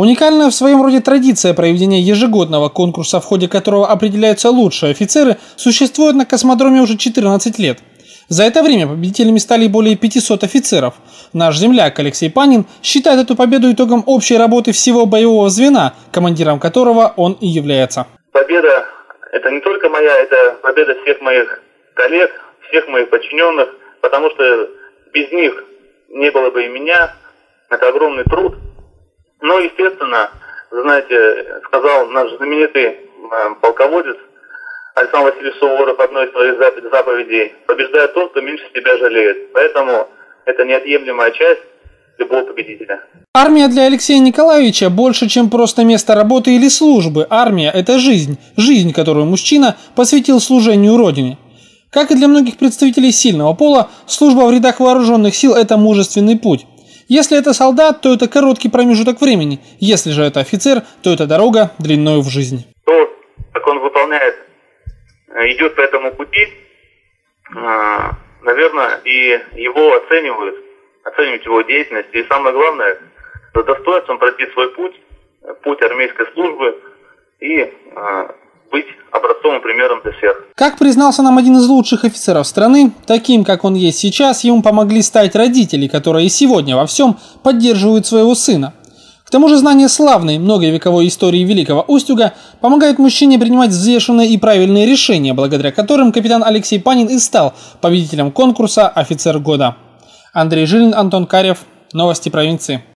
Уникальная в своем роде традиция проведения ежегодного конкурса, в ходе которого определяются лучшие офицеры, существует на космодроме уже 14 лет. За это время победителями стали более 500 офицеров. Наш земляк Алексей Панин считает эту победу итогом общей работы всего боевого звена, командиром которого он и является. Победа – это не только моя, это победа всех моих коллег, всех моих подчиненных, потому что без них не было бы и меня. Это огромный труд. Но, естественно, знаете, сказал наш знаменитый полководец Александр Васильевич Суворов в одной из своих заповедей: побеждает тот, кто меньше себя жалеет. Поэтому это неотъемлемая часть любого победителя. Армия для Алексея Николаевича больше, чем просто место работы или службы. Армия – это жизнь. Жизнь, которую мужчина посвятил служению Родине. Как и для многих представителей сильного пола, служба в рядах вооруженных сил – это мужественный путь. Если это солдат, то это короткий промежуток времени. Если же это офицер, то это дорога длиною в жизнь. То, как он выполняет, идет по этому пути, наверное, и его оценивают его деятельность. И самое главное, с достоинством пройти свой путь армейской службы и быть образцовым примером для всех. Как признался нам один из лучших офицеров страны, таким, как он есть сейчас, ему помогли стать родители, которые и сегодня во всем поддерживают своего сына. К тому же знание славной многовековой истории Великого Устюга помогает мужчине принимать взвешенные и правильные решения, благодаря которым капитан Алексей Панин и стал победителем конкурса «Офицер года». Андрей Жилин, Антон Карев. Новости провинции.